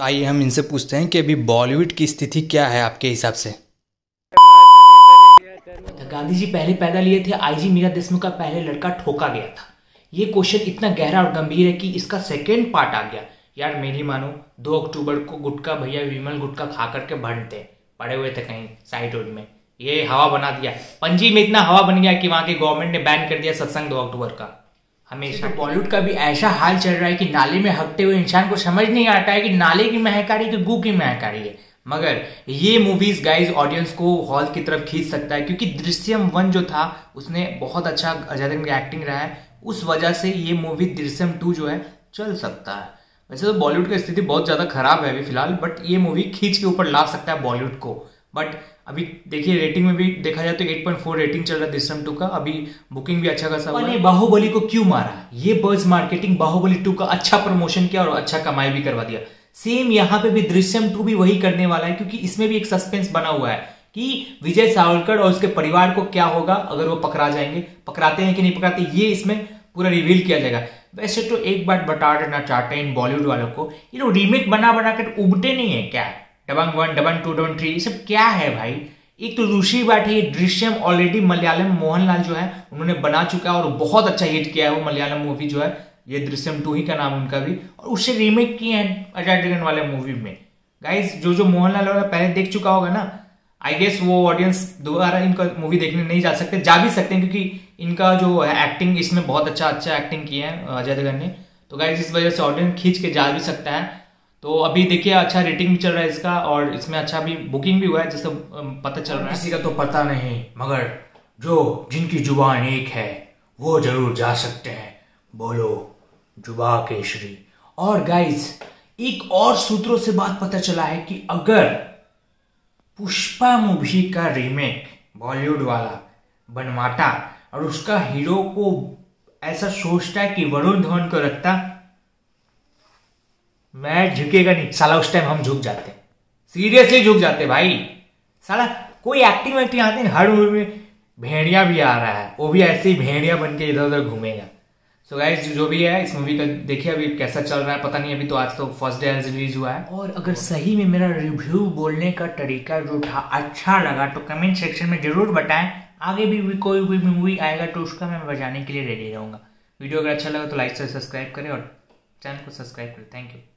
तो आइए हम इनसे पूछते हैं कि अभी बॉलीवुड की स्थिति क्या है आपके हिसाब से। गांधी जी पहले पैदा लिए थे, आईजी मीरा देशमुख का पहले लड़का ठोका गया था। ये क्वेश्चन इतना गहरा और गंभीर है कि इसका सेकंड पार्ट आ गया। यार मेरी मानो 2 अक्टूबर को गुटखा भैया विमल गुटखा खा करके भंडते पड़े हुए थे कहीं साइड रोड में, ये हवा बना दिया। पणजी में इतना हवा बन गया कि वहां की गवर्नमेंट ने बैन कर दिया सत्संग 2 अक्टूबर का। हमेशा बॉलीवुड का भी ऐसा हाल चल रहा है कि नाले में हकते हुए इंसान को समझ नहीं आता है कि नाले की महकारी की गू की महकारी है। मगर ये मूवीज गाइज ऑडियंस को हॉल की तरफ खींच सकता है, क्योंकि दृश्यम 1 जो था उसने बहुत अच्छा अजय देवगन की एक्टिंग रहा है, उस वजह से ये मूवी दृश्यम 2 जो है चल सकता है। वैसे तो बॉलीवुड की स्थिति बहुत ज्यादा खराब है अभी फिलहाल, बट ये मूवी खींच के ऊपर ला सकता है बॉलीवुड को। बट अभी देखिए रेटिंग में भी देखा जाए तो 8.4 रेटिंग चल रहा है दृश्यम 2 का। अभी बुकिंग भी अच्छा खासा हुआ है। बाहुबली को क्यों मारा? ये बज मार्केटिंग बाहुबली 2 का अच्छा प्रमोशन किया और अच्छा कमाई भी करवा दिया। सेम यहाँ पे भी दृश्यम 2 भी वही करने वाला है, क्योंकि इसमें भी एक सस्पेंस बना हुआ है कि विजय सावरकर और उसके परिवार को क्या होगा अगर वो पकड़ा जाएंगे, पकड़ाते हैं कि नहीं पकड़ाते, ये इसमें पूरा रिवील किया जाएगा। वैसे तो एक बात बता देना चाहते हैं इन बॉलीवुड वालों को, ये लोग रीमेक बना बना कर उबटे नहीं है क्या? दबंग 1, दबंग 2, दबंग 3 ये सब क्या है भाई? एक तो दूसरी बात है, ये दृश्यम ऑलरेडी मलयालम मोहनलाल जो है उन्होंने बना चुका है और बहुत अच्छा हिट किया है वो मलयालम मूवी जो है, ये दृश्यम 2 ही का नाम उनका भी, और उससे रीमेक किए हैं अजय देवगन वाले मूवी में। गाइस जो मोहनलाल वाला पहले देख चुका होगा ना, आई गेस वो ऑडियंस दोबारा इनका मूवी देखने नहीं जा सकते, जा भी सकते हैं क्योंकि इनका जो है एक्टिंग इसमें बहुत अच्छा एक्टिंग किया है अजय देवगन ने। तो गाइस इस वजह से ऑडियंस खींच के जा भी सकता है। तो अभी देखिए अच्छा रेटिंग भी चल रहा है इसका, और इसमें अच्छा भी बुकिंग भी हुआ है जिससे पता चल रहा है। किसी का तो पता नहीं, मगर जो जिनकी जुबान एक है वो जरूर जा सकते हैं, बोलो जुबा केशरी। और गाइस एक और सूत्रों से बात पता चला है कि अगर पुष्पा मूवी का रीमेक बॉलीवुड वाला बनवाता और उसका हीरो को ऐसा सोचता कि वरुण धवन को रखता, मैं झुकेगा नहीं साला। उस टाइम हम झुक जाते, सीरियसली झुक जाते भाई। साला कोई एक्टिंग आते हैं, हर मूवी में भेड़िया भी आ रहा है, वो भी ऐसे ही भेड़िया बन के इधर उधर घूमेगा। सो गाइस जो भी है इस मूवी का देखिए अभी कैसा चल रहा है पता नहीं, अभी तो आज तो फर्स्ट डे रिलीज हुआ है। और अगर सही में मेरा रिव्यू बोलने का तरीका जो था अच्छा लगा तो कमेंट सेक्शन में जरूर बताएं। आगे भी कोई भी मूवी आएगा तो उसका मैं बजाने के लिए रेडी रहूंगा। वीडियो अगर अच्छा लगा तो लाइक से सब्सक्राइब करें और चैनल को सब्सक्राइब करें। Thank you.